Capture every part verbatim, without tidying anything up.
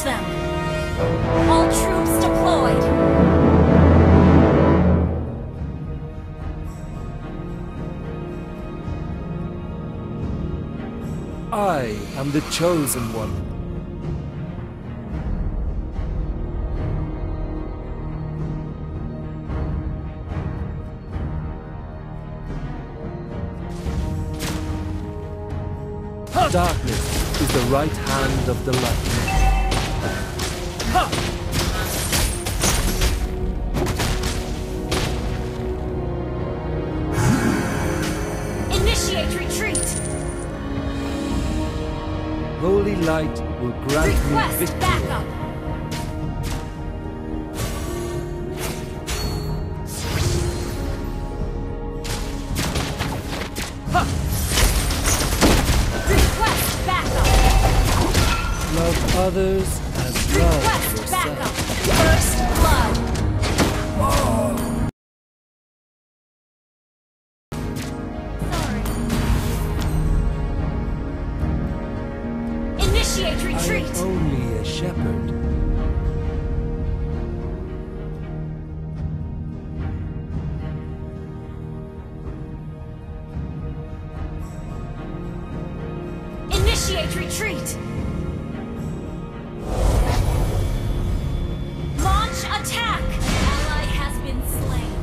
them! All troops deployed! I am the chosen one. Darkness is the right hand of the light. Initiate retreat! Holy light will grant Request me victory. backup! Request backup! Love others as love Request yourself. backup! First blood! Sorry. Initiate I retreat! am only a shepherd. Initiate retreat! Launch attack! Ally has been slain.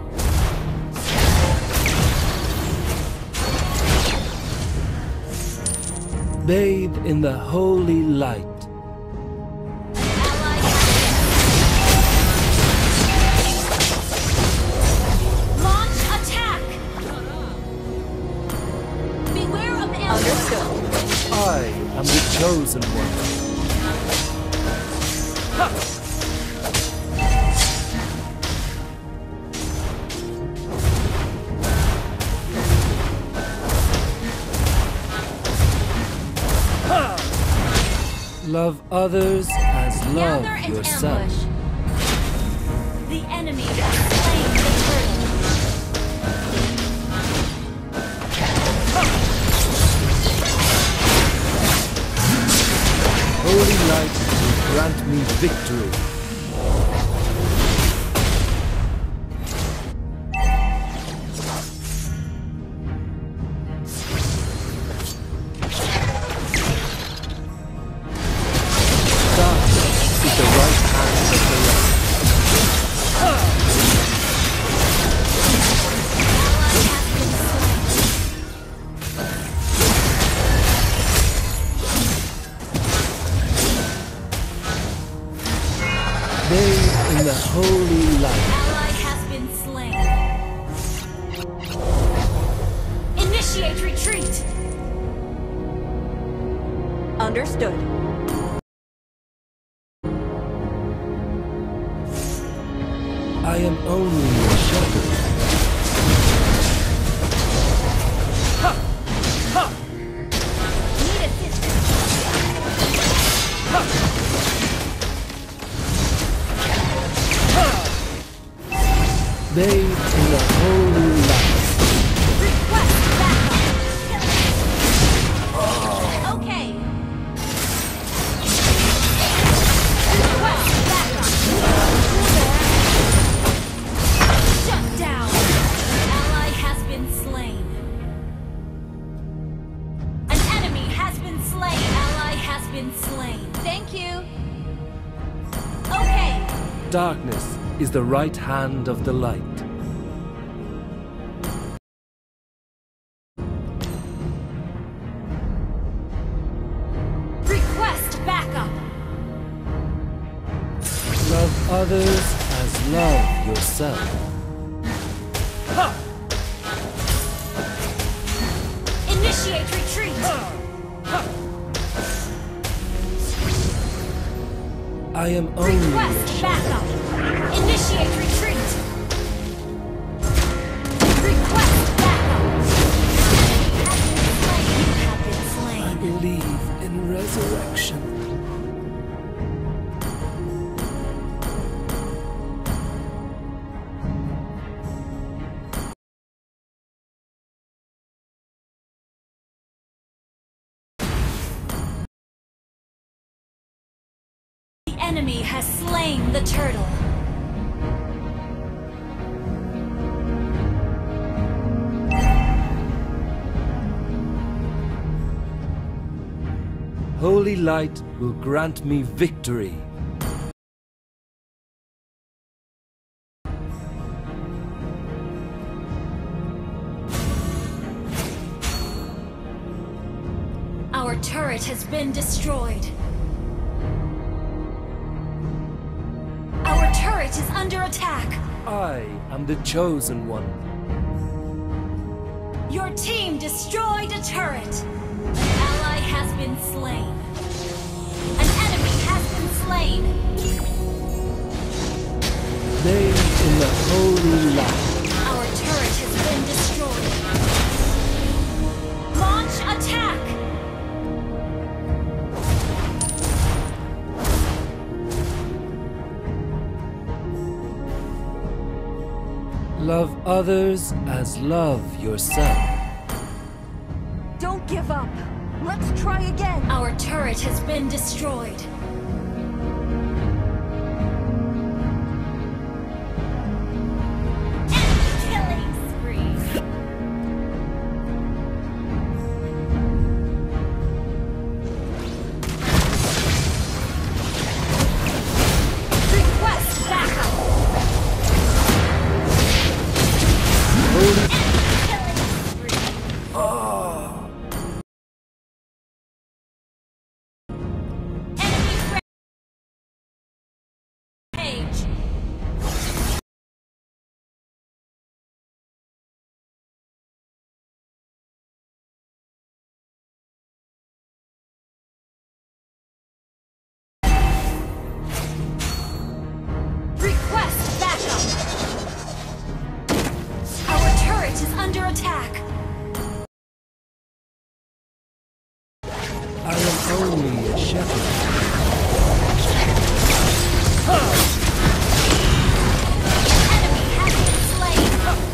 Bathe in the holy light. Ally has Launch attack! Beware of ambush! I am the chosen one. Love others as love Gather and yourself. ambush. The enemy has slain the turtle. Holy light will grant me victory. Darkness is the right hand of the light. Bathe in the holy light. Ally has been slain. Initiate retreat! Understood. I am only a shepherd. Need assistance. Bathe in the holy light. Request backup. Okay. Request backup. Shut down. Ally has been slain. An enemy has been slain. Ally has been slain. Thank you. Okay. Darkness is the right hand of the light. Request backup. Love others as love yourself. Initiate retreat. I am only a Request shepherd. backup. Initiate retreat. Request backup. You have been slain. I believe in resurrection. enemy has slain the turtle. Holy light will grant me victory. Our turret has been destroyed. Our turret is under attack. I am the chosen one. Your team destroyed a turret. An ally has been slain. An enemy has been slain. Name in the holy light. Our turret has been destroyed. Launch attack! Love others as love yourself. Don't give up. Let's try again. Our turret has been destroyed. Enemy killing spree. Request backup. Holy Page. Request backup. Our turret is under attack. I am only a shepherd. Enemy has been slain.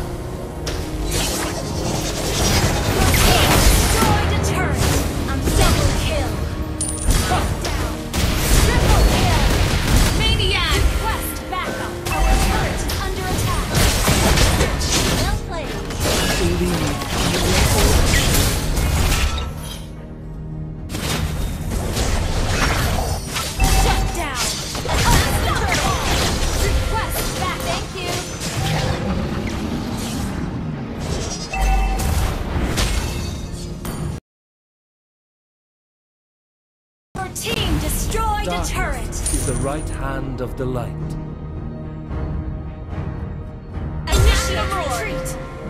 Destroyed a turret. I'm double kill. Down. Triple kill. Maniac. Request backup. Our turret is under attack. Well played. Leave. Shut down. Unstoppable. Request back. Thank you. Your team destroyed a Darkness turret. is the right hand of the light. Initiate retreat.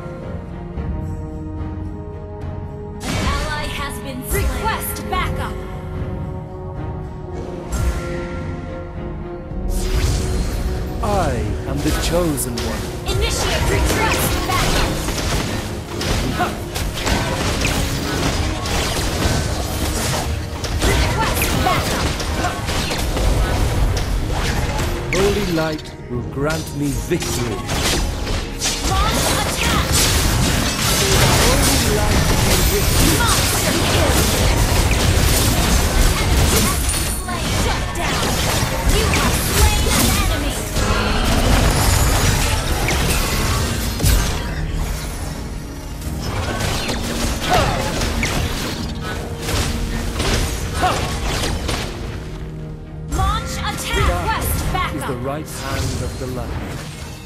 An ally has been slain. Request backup. I am the chosen one. Initiate retreat. Backup. Request backup. Holy light will grant me victory. Launch attack. Holy light will victory. Monster kill. Enemy has been slain. Shut down. You have slain an enemy. Launch attack. Request Is the backup. right hand of the light.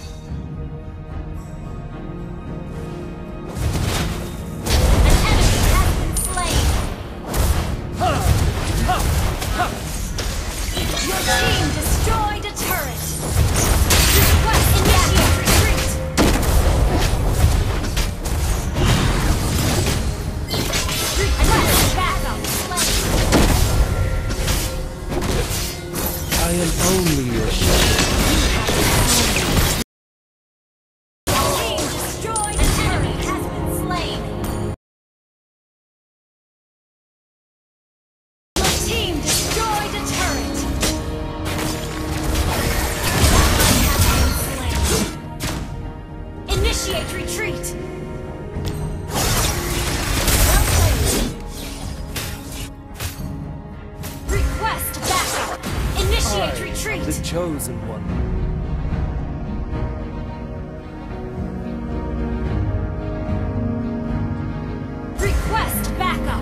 An enemy has been slain. Your team destroyed a turret. Request initiate retreat. Request backup. Slain. I am only a shepherd. Your team destroyed an enemy has been slain. Your team destroyed a turret. Ally has been slain. Initiate retreat. Well played. Request backup. Initiate I retreat. the chosen one. Request backup.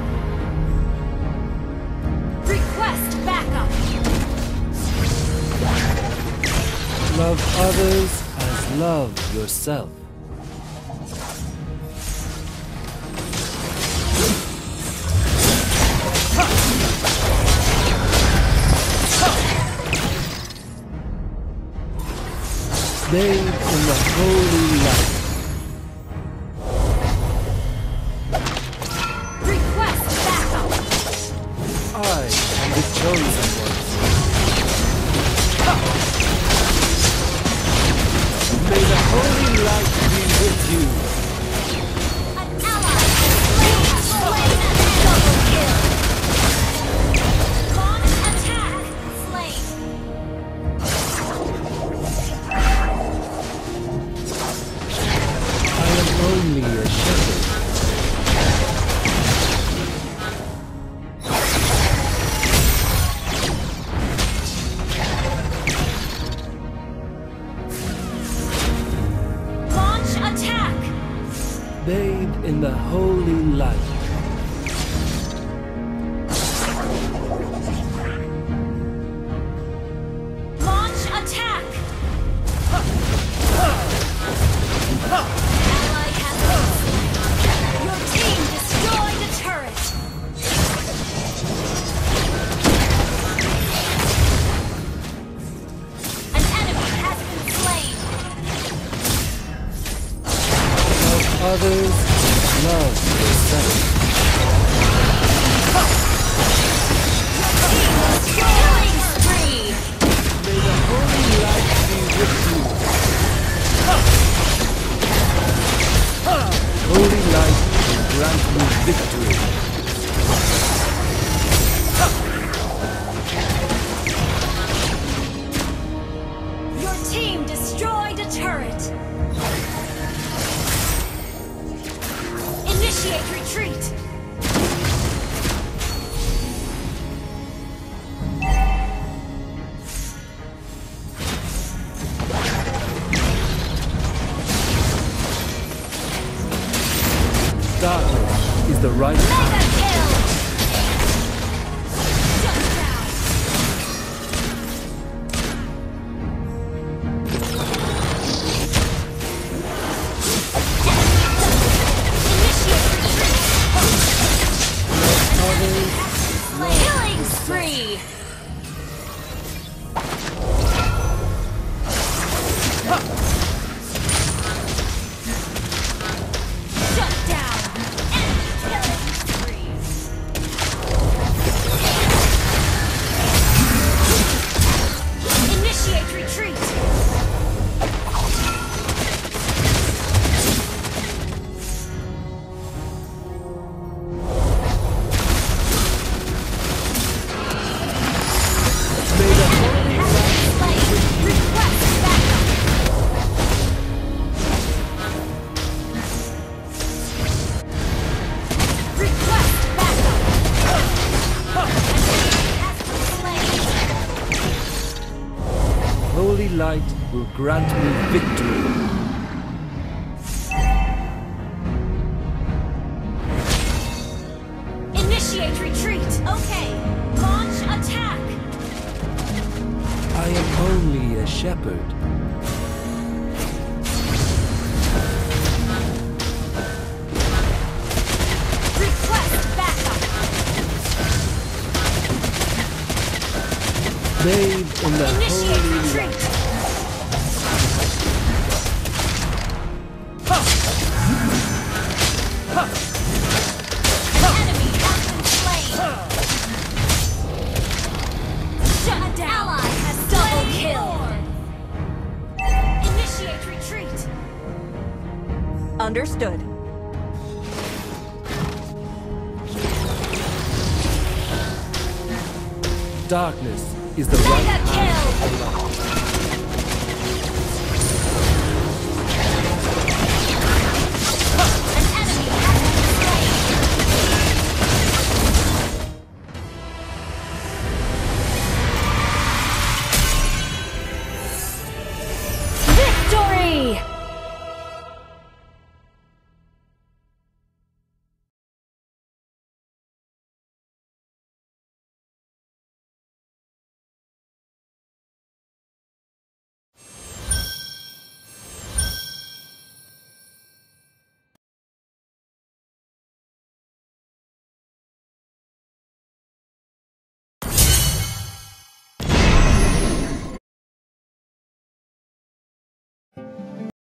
Request backup. Love others as love yourself. Bathe in the holy light. Request backup. I am the chosen one. May the holy light be with you. An ally has slain a double kill. Launch attack. Slain. I am only a shepherd. Launch attack. Bathed in the holy light. Launch attack. Ally has been slain. Your team destroyed a turret. An enemy has been slain. Love others as love yourself. Killing spree. May the holy light be with you. Holy light will grant me victory. Your team destroyed a turret. Initiate retreat. Darkness is the right path. Mega kill. Shut down. Initiate retreat. Others, Killing spree. Shut down. Enemy killing spree. Initiate retreat. may the holy Slain. Request backup. Request backup. An enemy has been slain. holy light will grant me victory. Initiate retreat. Okay. Launch attack. I am only a shepherd. Request backup. Bathed in the Initiate holy retreat. light. An enemy has been slain. Shut down. Ally has double kill. Initiate retreat. Understood. Darkness is the right Mega path. kill.